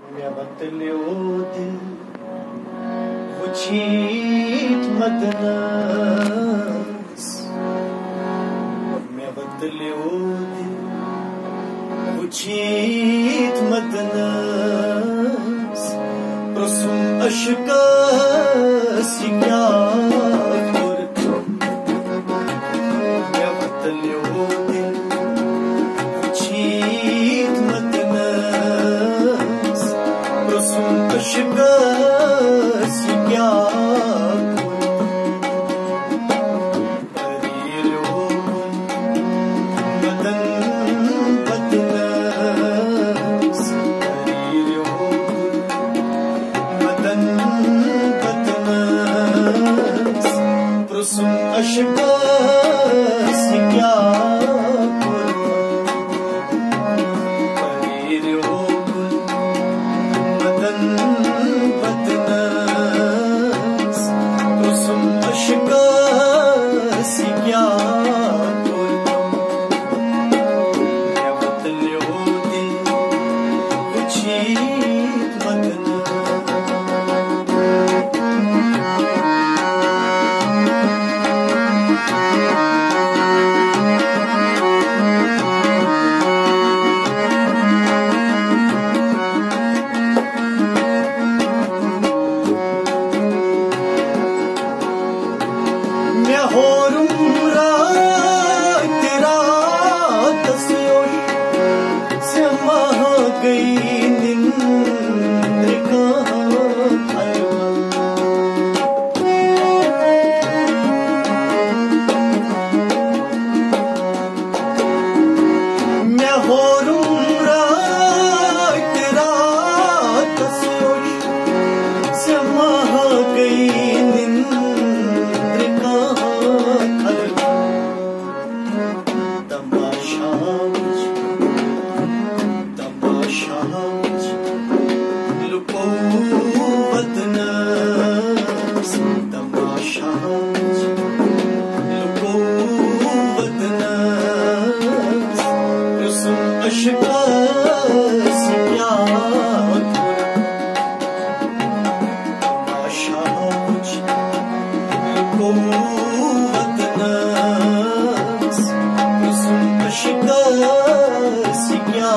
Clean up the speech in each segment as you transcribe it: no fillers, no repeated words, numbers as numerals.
Mea bateleodin Vucit madanas Mea bateleodin Vucit madanas Prosum aşkas Yikya kurtum Mea bateleodin Vucit madanas Prosum aşkas Yikya Prosum aşkas Yikya Parir ogun Madan badnas Prosum aşkas Yikya Mea bateleodin Vucit madanas Mea horum raat raat se hoş Sema gayi nindr ka hayvan Mea horum raat raat se hoş Sema gayi nindr ka Tamaşaç Lupo vadnas Tamaşaç Lupo vadnas Prosum aşkas Yikya Tamaşaç Lupo vadnas Prosum aşkas Yikya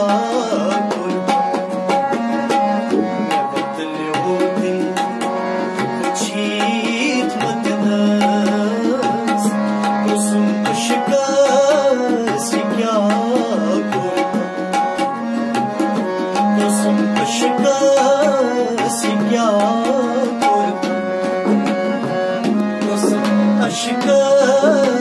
Aşkas